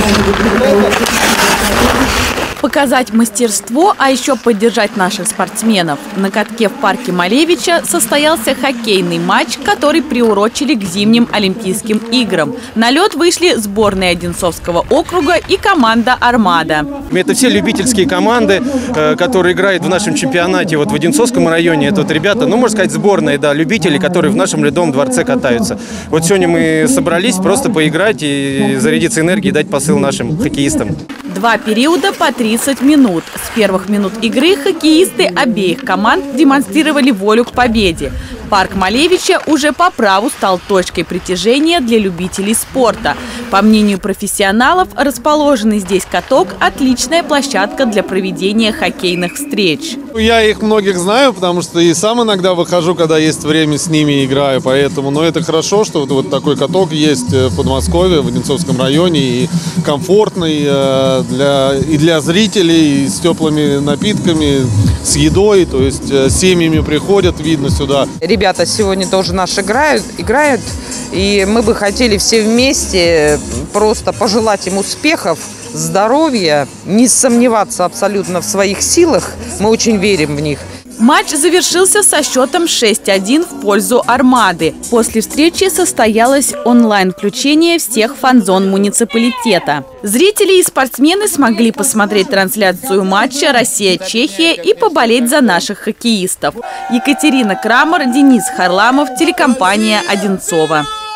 Показать мастерство, а еще поддержать наших спортсменов. На катке в парке Малевича состоялся хоккейный матч, который приурочили к зимним Олимпийским играм. На лед вышли сборная Одинцовского округа и команда «Армада». Это все любительские команды, которые играют в нашем чемпионате в Одинцовском районе. Это ребята, можно сказать, сборные, да, любители, которые в нашем Ледовом дворце катаются. Вот сегодня мы собрались просто поиграть и зарядиться энергией, дать посыл нашим хоккеистам. 2 периода по 30 минут. С первых минут игры хоккеисты обеих команд демонстрировали волю к победе. Парк Малевича уже по праву стал точкой притяжения для любителей спорта. По мнению профессионалов, расположенный здесь каток – отличная площадка для проведения хоккейных встреч. Я их многих знаю, потому что и сам иногда выхожу, когда есть время, с ними играю. Поэтому, это хорошо, что вот такой каток есть в Подмосковье, в Одинцовском районе, и комфортный для зрителей, и с теплыми напитками, с едой, то есть с семьями приходят, видно сюда. Ребята сегодня тоже наши играют, и мы бы хотели все вместе просто пожелать им успехов, здоровья, не сомневаться абсолютно в своих силах. Мы очень верим в них. Матч завершился со счетом 6-1 в пользу «Армады». После встречи состоялось онлайн-включение всех фан-зон муниципалитета. Зрители и спортсмены смогли посмотреть трансляцию матча «Россия-Чехия» и поболеть за наших хоккеистов. Екатерина Крамер, Денис Харламов, телекомпания «Одинцово».